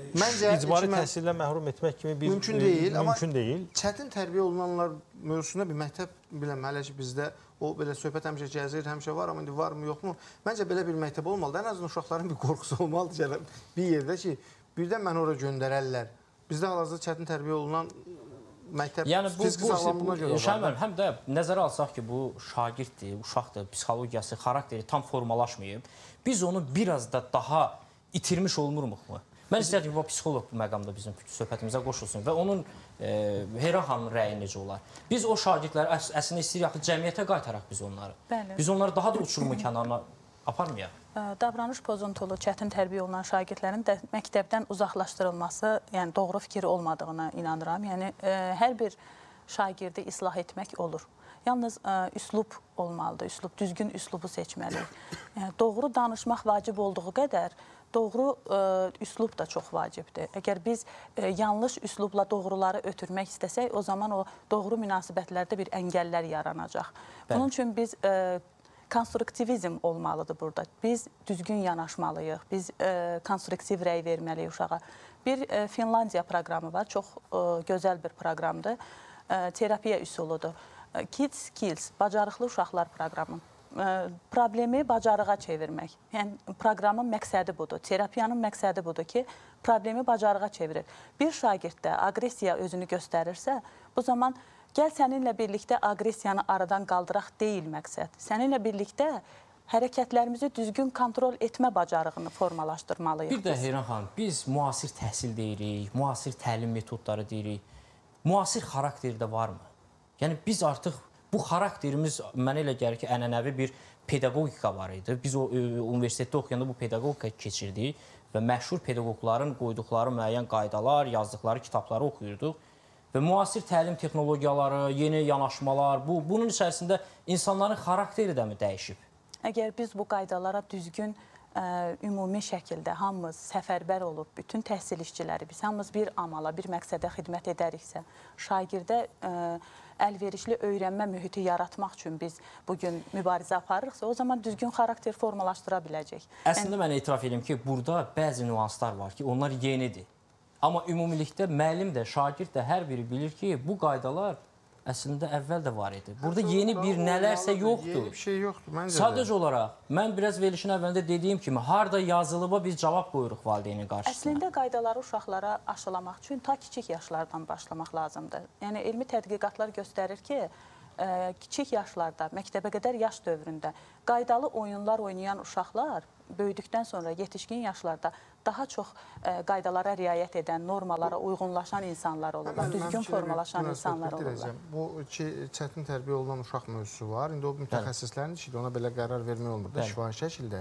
icbari təhsillə məhrum etmək kimi bir mümkün deyil, amma deyil. Çətin tərbiyə olunanlar mövzusunda bir məktəb biləm, hələ ki bizdə o belə söhbət həmişə gəzir, həmişə var, amma indi varmı, yoxmu? Məncə belə bir məktəb olmalıdır. Ən azından uşaqların bir qorxusu olmalıdır bir yerdə ki, birdən məni ora göndərərlər. Bizdə hal-hazırda çətin tərbiyə olunan məktəb fiziki sağlamlığına görə var. Həm də nəzərə alsaq ki, bu şagirddir, uşaqdır, psixologiyası, xarakteri tam formalaşmayıb. Biz onu biraz da daha itirmiş olmuruq mu? Mən istəyirəm ki, bu psixoloq bu məqamda bizim söhbətimizə qoşulsun və onun Heyran xanımın rəyi necə olar? Biz o şagirdləri əslində istəyirik ki, cəmiyyətə qaytaraq biz onları. Biz onları daha da uçurumun kənarına aparmayaq. Davranış pozuntulu, çətin tərbiyə olunan şagirdlərin məktəbdən uzaqlaşdırılması, yəni doğru fikir olmadığına inanıram. Yəni hər bir şagirdi islah etmək olur. Yalnız üslub olmalıdır, düzgün üslubu seçməliyik. Yəni, doğru danışmaq vacib olduğu qədər, doğru üslub da çox vacibdir. Əgər biz yanlış üslubla doğruları ötürmək istəsək, o zaman o doğru münasibətlərdə bir əngəllər yaranacaq. Bunun üçün biz konstruktivizm olmalıdır burada. Biz düzgün yanaşmalıyıq, biz konstruktiv rəy verməliyik uşağa. Bir Finlandiya proqramı var, çox gözəl bir proqramdır. Terapiya üsuludur. Kids Skills, bacarıqlı uşaqlar proqramı. Problemi bacarığa çevirmək. Yəni, proqramın məqsədi budur. Terapiyanın məqsədi budur ki, problemi bacarığa çevirir. Bir şagirddə aqressiya özünü göstərirsə, bu zaman gəl səninlə birlikdə aqressiyanı aradan qaldıraq deyil məqsəd. Səninlə birlikdə hərəkətlərimizi düzgün kontrol etmə bacarığını formalaşdırmalıyıq. Bir də Heyran xanım, biz müasir təhsil deyirik, müasir təlim metodları deyirik. Müasir xarakter də varmı? Yəni biz artıq bu xarakterimiz mənə elə gəlir ki, ənənəvi bir pedaqogika var idi. Biz o universitetdə oxuyanda bu pedaqogika keçirdik və məşhur pedaqogların qoyduqları müəyyən qaydalar, yazdıqları kitabları oxuyurduq. Və müasir təlim texnologiyaları, yeni yanaşmalar, bunun içərisində insanların xarakteri də mi dəyişib? Əgər biz bu qaydalara düzgün, ümumi şəkildə hamımız səfərbər olub, bütün təhsil işçiləri, biz hamımız bir amala, bir məqsədə xidmət edəriksə, şagirdə əlverişli öyrənmə mühiti yaratmaq üçün biz bugün mübarizə aparırıqsa, o zaman düzgün xarakter formalaşdıra biləcək. Əslində mən etiraf edeyim ki, burada bəzi nüanslar var ki, onlar yenidir. Amma ümumilikdə müəllim də, şagird də hər biri bilir ki, bu qaydalar əslində əvvəl də var idi. Burada yeni bir nələrsə yoxdur. Yeni bir şey yoxdur, məncə də. Sadəcə olaraq, mən biraz verilişin əvvəlində dediyim kimi, harada yazılıba biz cavab qoyuruq valideynin qarşısına. Əslində qaydaları uşaqlara aşılamaq üçün ta kiçik yaşlardan başlamaq lazımdır. Yəni, elmi tədqiqatlar göstərir ki, kiçik yaşlarda, məktəbə qədər yaş dövründə qaydalı oyunlar oynayan uşaqlar böyüdükdən sonra yetişkin yaşlarda daha çox qaydalara riayət edən, normalara uyğunlaşan insanlar olurlar, düzgün formalaşan insanlar olurlar. Bu çətin tərbiyə olunan uşaq mövzusu var. İndi o mütəxəssislərin işidir, ona belə qərar vermək olmur da şifahi şəkildə.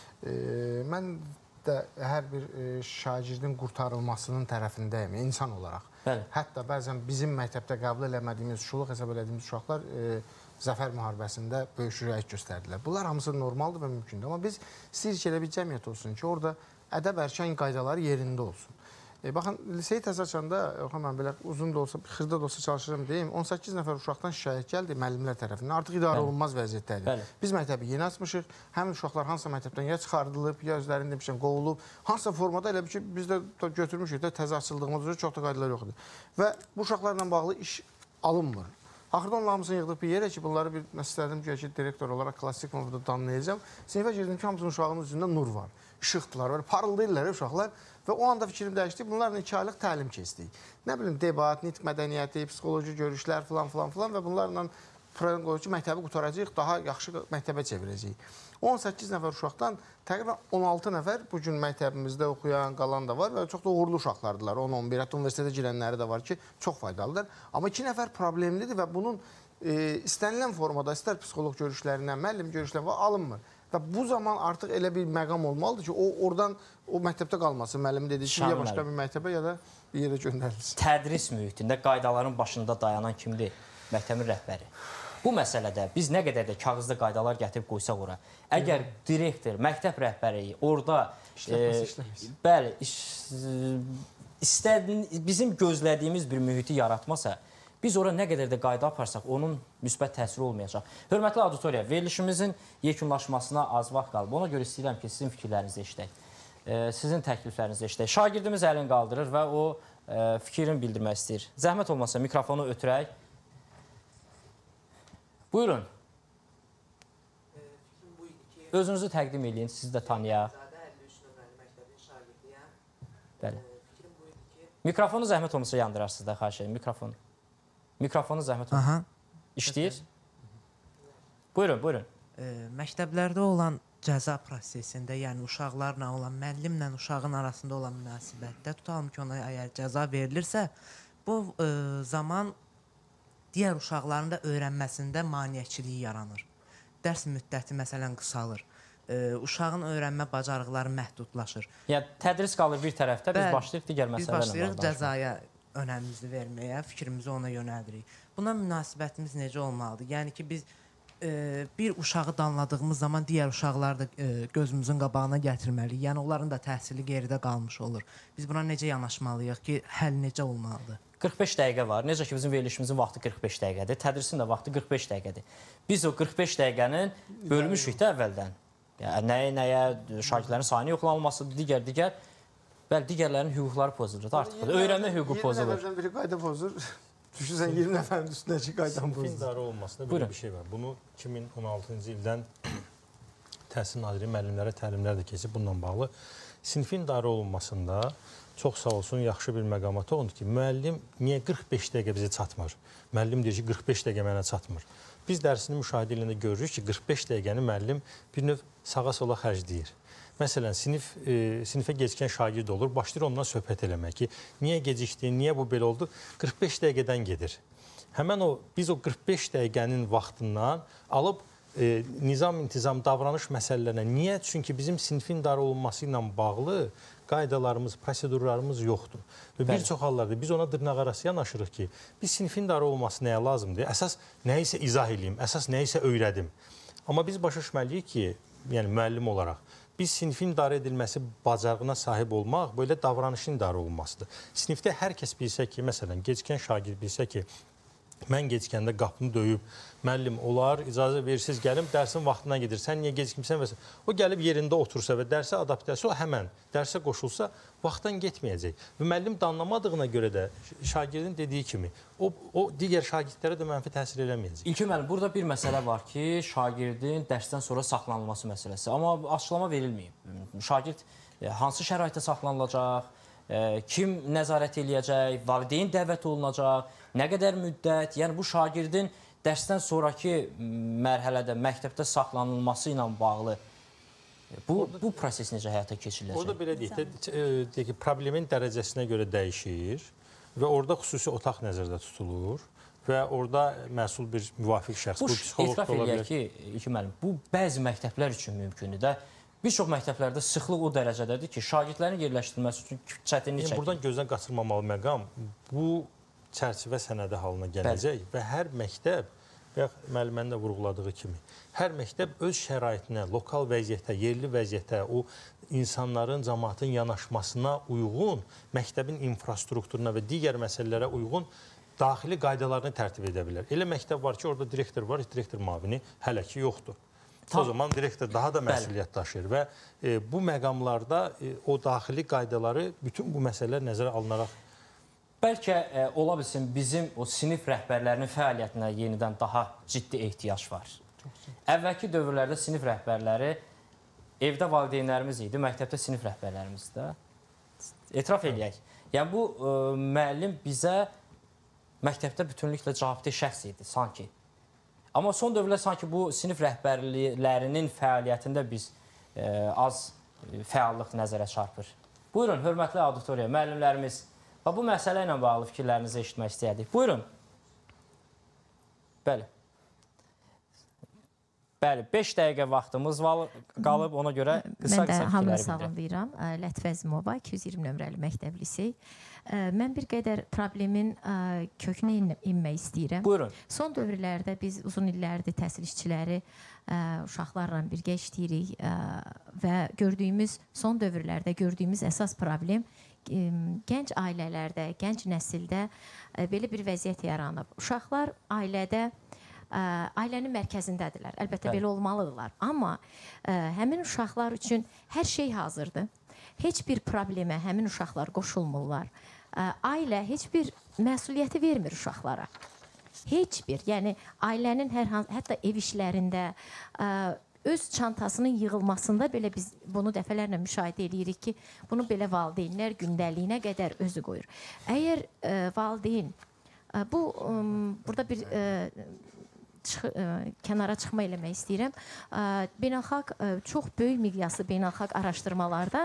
Mən də hər bir şagirdin qurtarılmasının tərəfindəyim, insan olaraq. Hətta bəzən bizim məktəbdə qəbul eləmədiyimiz, şuluq hesab elədiyimiz uşaqlar Zəfər müharibəsində böyük şücaət göstərdilər. Bunlar hamısı normaldır və mümkündür. Amma biz istəyirik ki, elə bir cəmiyyət olsun ki, orada ədəb-ərkan qaydaları yerində olsun. Baxın, liseyi təzə açanda, mən belə uzun da olsa, xırda da olsa çalışıram deyim, 18 nəfər uşaqdan şikayət gəldi müəllimlər tərəfindən. Artıq idarə olunmaz vəziyyətdədir. Biz məktəbi yeni açmışıq, həmin uşaqlar hansısa məktəbdən ya çıxardılıb, ya özlərində demişəm, qovulub, hansısa formada elə bir ki, biz də götürmüşük də təzə açıldığımız üçün çox da qaydalar yoxdur. Və bu uşaqlarla bağlı iş alınmır. Axırda onun hamısını yığdıq bir yerə ki, bunları bir, mən istədim ki, direktor olaraq klassik mövzuda danlayacağım. Sinifə girdim ki, hamısının uşağının üzündə nur var, işıqdılar, böyle parıldayırlar uşaqlar. Və o anda fikrim dəyişdi, bunlarla 2 aylıq təlim keçdik. Nə bilim, debat, nitq mədəniyyəti, psixoloji görüşlər filan və bunlarla proqram qoyucu məktəbi qutaracaq, daha yaxşı məktəbə çevirəcəyik. 18 nəfər uşaqdan təqribən 16 nəfər bugün məktəbimizdə oxuyan, qalan da var və çox da uğurlu uşaqlardılar. 10-11, hətta universitetə girənləri də var ki, çox faydalıdır. Amma 2 nəfər problemlidir və bunun istənilən formada, istər psixolog görüşlərindən, müəllim görüşlərindən alınmır. Və bu zaman artıq elə bir məqam olmalıdır ki, oradan o məktəbdə qalmasın. Müəllim dediyi ki, ya başqa bir məktəbə, ya da bir yerə göndərilsin. Tədris mühitində qaydaların başında dayanan kimdir? Məktəbin rəhbəri. Bu məsələdə biz nə qədər də kağızda qaydalar gətirib qoysaq ora, əgər direktor, məktəb rəhbəri orada bəli, bizim gözlədiyimiz bir mühiti yaratmasa, biz ora nə qədər də qayda aparsaq, onun müsbət təsiri olmayacaq. Hörmətli auditoriya, verilişimizin yekunlaşmasına az vaxt qalıb. Ona görə istəyirəm ki, sizin fikirlərinizi eşidək, sizin təkliflərinizi eşidək. Şagirdimiz əlini qaldırır və o fikrini bildirmək istəyir. Zəhmət olmasa mikrofonu ötürək. Buyurun. Özünüzü təqdim edin, sizi də tanıyaq. Mikrofonu zəhmət olmasa yandırarsınız da, xahiş edin, mikrofonu. Mikrofonu zəhmət olun. İşləyir. Buyurun, buyurun. Məktəblərdə olan cəza prosesində, yəni uşaqlarla olan, müəllimlə uşağın arasında olan münasibətdə, tutalım ki, ona əgər cəza verilirsə, bu zaman digər uşaqların da öyrənməsində maneəçiliyi yaranır. Dərs müddəti məsələn qısalır. Uşağın öyrənmə bacarıqları məhdudlaşır. Yəni, tədris qalır bir tərəfdə, biz başlayırıq digər məsələlərlə. Biz başlayırıq cəzaya önəmimizi verməyə, fikrimizi ona yönəldirik. Buna münasibətimiz necə olmalıdır? Yəni ki, biz bir uşağı danladığımız zaman digər uşaqları da gözümüzün qabağına gətirməliyik. Yəni, onların da təhsili geridə qalmış olur. Biz buna necə yanaşmalıyıq ki, həll necə olmalıdır? 45 dəqiqə var. Necə ki, bizim verilişimizin vaxtı 45 dəqiqədir. Tədrisin də vaxtı 45 dəqiqədir. Biz o 45 dəqiqənin bölmüşük də əvvəldən. Nəyə, şagirdlərin sayını yoxlanılması, digər. Bəli, digərlərinin hüquqları pozulur. Artıq öyrənmə hüququ pozulur. 20 nəfərdən biri qayda pozur. Düşünsən 20 nəfərin üstündəki qaydan pozur. Sinifin idarə olmasında belə bir şey var. Bunu 2016-cı ildən Təhsil Naziri müəllimlərə təlimlər də keçib bununla bağlı. Sinifin idarə olunmasında çox sağ olsun, yaxşı bir məqama toxundu ki, müəllim niyə 45 dəqiqə bizə çatmır? Müəllim deyir ki, 45 dəqiqə mənə çatmır. Biz dərsini müşahidə edəndə görürük ki, 45 dəqiqəni müəllim bir növ sağa-sola xərcləyir. Məsələn, sinifə gecikən şagird olur, başlayır ondan söhbət eləmək ki, niyə gecikdi, niyə bu belə oldu? 45 dəqiqədən gedir. Həmən biz o 45 dəqiqənin vaxtından alıb nizam-intizam, davranış məsələlərinə. Niyə? Çünki bizim sinifin idarə olunması ilə bağlı qaydalarımız, prosedurlarımız yoxdur. Və bir çox hallarda biz ona dırnaqarası yanaşırıq ki, biz sinifin idarə olması nəyə lazımdır? Əsas nəyisə izah edeyim, əsas nəyisə öyrədim. Amma biz başa düşməliyik ki, yəni müəllim olaraq, biz sinifin idarə edilməsi bacarığına sahib olmaq, belə davranışın idarə olunmasıdır. Sinifdə hər kəs bilsə ki, məsələn, gecikən şagird bilsə ki, mən gecikəndə qapını döyüb, müəllim olar, icazə versiz gəlim, dərsin vaxtına gedir, sən niyə gecikmirsən və s. O gəlib yerində otursa və dərsə adaptasiya, o həmən dərsə qoşulsa, vaxtdan getməyəcək. Və müəllim danlamadığına görə də şagirdin dediyi kimi, o digər şagirdlərə də mənfi təsir eləməyəcək. İlkin müəllim, burada bir məsələ var ki, şagirdin dərsdən sonra saxlanılması məsələsi. Amma açıqlama verilməyib. Şagird hansı şəraitdə saxlanılacaq, kim nəzarət eləyəcək, valideyn dəvət olunacaq, nə qədər müddət, yəni bu şagirdin dərsdən sonraki mərhələdə, məktəbdə saxlanılması ilə bağlı bu proses necə həyata keçiriləcək? Orada belə deyək ki, problemin dərəcəsinə görə dəyişir və orada xüsusi otaq nəzərdə tutulur və orada məsul bir müvafiq şəxs, bu psixolog da ola bilər. Etiraf eləyək ki, İlkin müəllim, bu bəzi məktəblər üçün mümkündür də. Bir çox məktəblərdə sıxlıq o dərəcədədir ki, şagirdlərin yerləşdirilməsi üçün çətinlik çəkir. Buradan gözdən qaçırmamalı məqam bu çərçivə sənədi halına gələcək və hər məktəb, və müəllimənin də vurğuladığı kimi, hər məktəb öz şəraitinə, lokal vəziyyətə, yerli vəziyyətə, o insanların, cəmaatın yanaşmasına uyğun, məktəbin infrastrukturuna və digər məsələlərə uyğun daxili qaydalarını tərtib edə bilər. Elə məktəb var ki, orada direktor var, direktor müavini hələ ki yoxdur. O zaman direktor daha da məsuliyyət daşıyır və bu məqamlarda o daxili qaydaları, bütün bu məsələlər nəzərə alınaraq bəlkə ola bilsin bizim o sinif rəhbərlərinin fəaliyyətinə yenidən daha ciddi ehtiyac var. Əvvəlki dövrlərdə sinif rəhbərləri evdə valideynlərimiz idi, məktəbdə sinif rəhbərlərimiz də. Etiraf eləyək. Yəni bu müəllim bizə məktəbdə bütünlüklə cavabdeh şəxs idi sanki. Amma son dövrlər sanki bu sinif rəhbərlərinin fəaliyyətində biz az fəallıq nəzərə çarpır. Buyurun, hörmətli auditoriya, müəllimlərimiz. Bu məsələ ilə bağlı fikirlərinizi eşitmək istəyərdik. Buyurun. Bəli. Bəli, 5 dəqiqə vaxtımız qalıb, ona görə qısa-qısa fikirləri bildirəm. Mən də hamını salamlayıram. Lətifə Əzimova, 220 nömrəli məktəb lisey. Mən bir qədər problemin kökünə inmək istəyirəm. Buyurun. Son dövrlərdə biz uzun illərdir təhsil işçiləri uşaqlarla birgə işləyirik və son dövrlərdə gördüyümüz əsas problem gənc ailələrdə, gənc nəsildə belə bir vəziyyət yaranıb. Uşaqlar ailənin mərkəzindədirlər. Əlbəttə belə olmalıdırlar. Amma həmin uşaqlar üçün hər şey hazırdır. Heç bir problemə həmin uşaqlar qoşulmurlar. Ailə heç bir məsuliyyəti vermir uşaqlara. Heç bir. Yəni ailənin hətta ev işlərində öz çantasının yığılmasında belə biz bunu dəfələrlə müşahidə edirik ki, bunu belə valideynlər gündəliyinə qədər özü qoyur. Əgər valideyn, burada bir kənara çıxma eləmək istəyirəm. Beynəlxalq, çox böyük miqyaslı beynəlxalq araşdırmalarda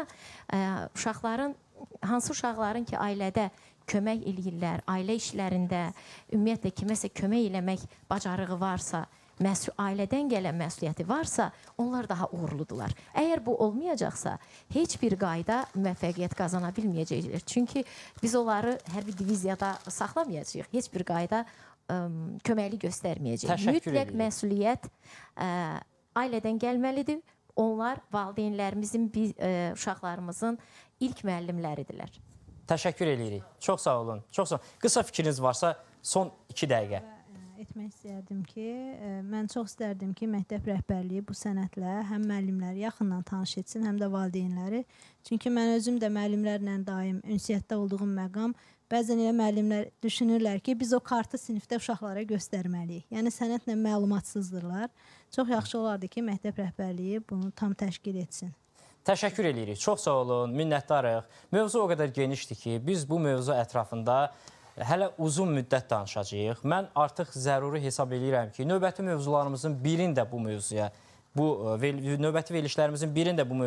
hansı uşaqların ki, ailədə kömək eləyirlər, ailə işlərində ümumiyyətlə kiməsə kömək eləmək bacarığı varsa, ailədən gələn məsuliyyəti varsa, onlar daha uğurludular. Əgər bu olmayacaqsa, heç bir qayda müvəffəqiyyət qazana bilməyəcəkdir. Çünki biz onları hər bir diviziyada saxlamayacağıq. Heç bir qayda köməkli göstərməyəcək. Mütləq məsuliyyət ailədən gəlməlidir. Onlar valideynlərimizin, uşaqlarımızın ilk müəllimləridirlər. Təşəkkür edirik. Çox sağ olun. Qısa fikriniz varsa, son 2 dəqiqə. Etmək istərdim ki, mən çox istərdim ki, məktəb rəhbərliyi bu sənətlə həm müəllimləri yaxından tanış etsin, həm də valideynləri. Çünki mən özüm də müəllimlərlə daim ünsiyyətdə olduğum məqam, bəzən elə müəllimlər düşünürlər ki, biz o kartı sinifdə uşaqlara göstərməliyik. Yəni sənətlə məlumatsızdırlar. Çox yaxşı olardı ki, məktəb rəhbərliyi bunu tam təşkil etsin. Təşəkkür edirik. Çox sağ olun, minnətdarıq. Mövzu o qədər genişdir ki, biz bu mövzu ətrafında hələ uzun müddət danışacağıq. Mən artıq zəruri hesab edirəm ki, növbəti mövzularımızın birində bu mövzuya, növbəti verilişlərimizin birində bu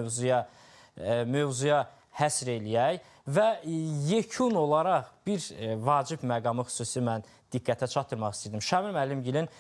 mövzuya həsr eləyək və yekun olaraq bir vacib məqamı xüsusi mən diqqətə çatdırmaq istəyirdim. Şəmil müəllimgilin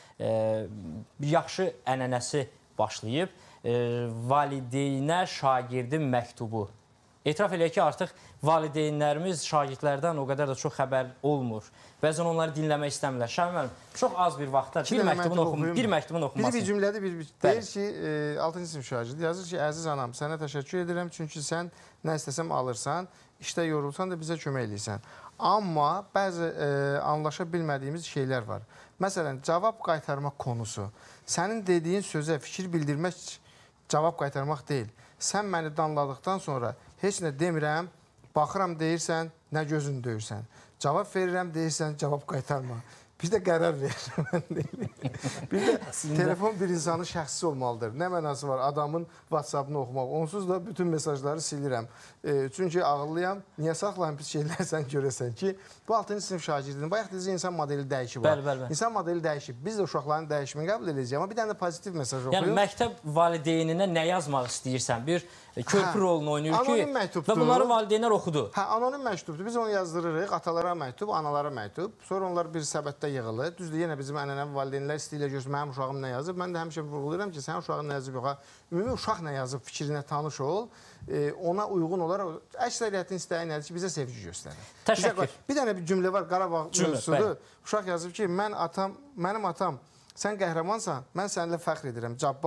yaxşı ənənəsi başlayıb, valideynə şagirdin məktubu. Etiraf eləyək ki, artıq valideynlərimiz şagirdlərdən o qədər də çox xəbər olmur. Bəzən onları dinləmək istəmirlər. Şəmil müəllim, çox az bir vaxtda bir məktubun oxunması. Bir cümlədə deyir ki, 6-cı sinif şagirdi yazır ki, əziz anam, sənə təşəkkür edirəm, çünki sən nə istəsəm alırsan, işdə yorulsan da bizə kömək eləyirsən. Amma bəzi anlaşa bilmədiyimiz şeylər var. Məsələn, cavab qaytarmaq konusu. Sənin dediyin sözə fikir bildirmək cavab qaytarmaq deyil. Sən məni danladıqdan sonra heç nə demirəm, baxıram deyirsən, nə gözünü döyürsən. Cavab verirəm deyirsən, cavab qaytarma. Bir də qərar verirəm. Bir də telefon bir insanın şəxsi olmalıdır. Nə mənası var adamın WhatsApp-ını oxumaq. Onsuz da bütün mesajları silirəm. Çünki ağıllıyam. Niyə saxlayım pis şeylər sən görəsən ki, bu 6-cı sinif şagirdinin bayaq deyəcək insan modeli dəyişib var. İnsan modeli dəyişib. Biz də uşaqların dəyişimini qəbul edəcəyik. Amma bir dənə də pozitiv mesaj oxuyum. Yəni məktəb valideyninə nə yazmaq istəyirsən? Bir körpü rolunu oynayır ki, və bunları valideynlər oxudu. Anonim məktubdur. Biz onu yazdırırıq. Atalara məktub, analara məktub. Sonra onlar bir səbətdə yığılır. Düzdür, yenə bizim ənənəvi valideynlər istəyirlər görsün, mənim uşağım nə yazıb. Mən də həmişə vurğulayıram ki, sənin uşağın nə yazıb yox. Ümumi uşaq nə yazıb fikrinə tanış ol. Ona uyğun olaraq, əksəriyyətin istəyi nədir ki, bizə sevgi göstərir. Təşəkkür. Bir dənə bir cümlə var, Qarabağ mövzusudur. Uşaq yazıb ki, mənim atam, sən qəhrəmansan, mən səninlə fəxr edirəm, Cabbar.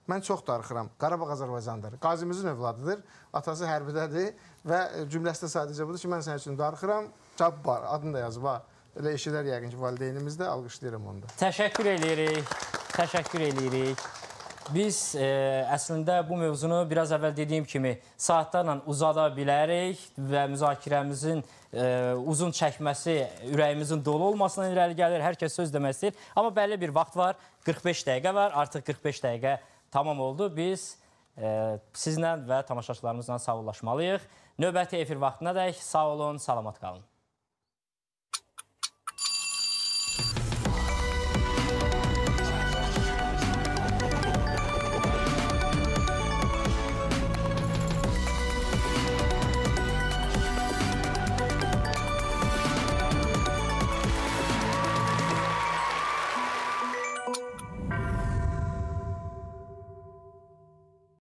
Mən çox darıxıram. Qarabağ Azərbaycandır. Qazimizin övladıdır. Atası hərbidədir və cümləsi də sadəcə budur ki, mən sənin üçün darıxıram. Cabbar, adını da yazıb ha. Elə eşidər yəqin ki, valideynimiz də alqışlayıram onu da. Təşəkkür eləyirik. Təşəkkür eləyirik. Biz əslində bu mövzunu biraz əvvəl dediyim kimi saatlarla uzada bilərik və müzakirəmizin uzun çəkməsi ürəyimizin dolu olmasına irəli gəlir. Hər kəs söz demək istəyir. Amma bəlli bir vaxt var. 45 dəqiqə var. Artıq 45 dəqiqə tamam oldu. Biz sizlə və tamaşaçılarımızla sağollaşmalıyıq. Növbəti efir vaxtına dək sağ olun, salamat qalın.